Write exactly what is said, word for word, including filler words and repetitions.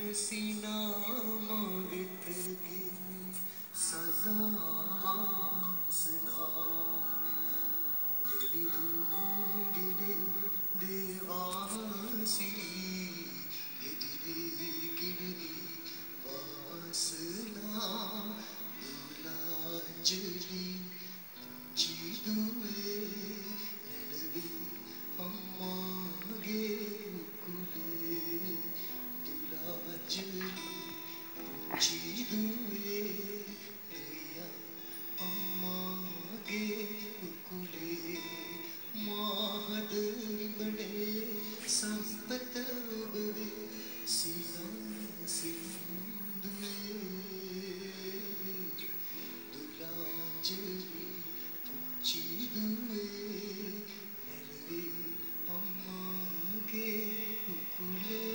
සිනාමවෙතගේ සදාවාසනා දෙවිදුන්ගෙනේ දේවාසිරී එදිරිගෙනදී වාසනා දුලාංජලි ජීදුවේ නැලවී අම්මාගේ උකුලේ දුලාංජලි ජීදුවේ දෙවියා අම්මාගේ උකුලේ මාහද විමනේ සම්පත ඔබවේ සිනා සින්දුවේ දුලාංජලි ජීදුවේ නැලවී අම්මාගේ උකුලේ